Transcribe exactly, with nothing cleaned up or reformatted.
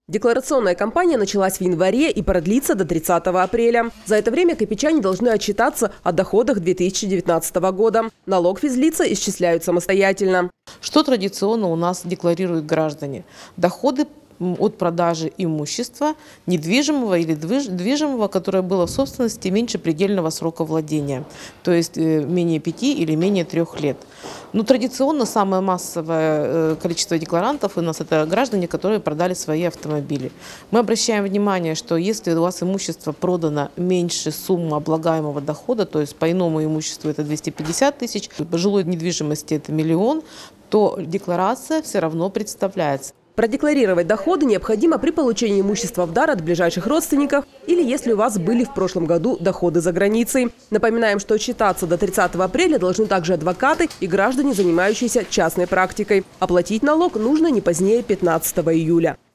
Декларационная кампания началась в январе и продлится до тридцатого апреля. За это время копейчане должны отчитаться о доходах две тысячи девятнадцатого года. Налог физлица исчисляют самостоятельно. Что традиционно у нас декларируют граждане? Доходы от продажи имущества, недвижимого или движимого, которое было в собственности меньше предельного срока владения, то есть менее пяти или менее трех лет. Но традиционно самое массовое количество декларантов у нас это граждане, которые продали свои автомобили. Мы обращаем внимание, что если у вас имущество продано меньше суммы облагаемого дохода, то есть по иному имуществу это двести пятьдесят тысяч, по жилой недвижимости это миллион, то декларация все равно представляется. Продекларировать доходы необходимо при получении имущества в дар от ближайших родственников или если у вас были в прошлом году доходы за границей. Напоминаем, что отчитаться до тридцатого апреля должны также адвокаты и граждане, занимающиеся частной практикой. Оплатить налог нужно не позднее пятнадцатого июля.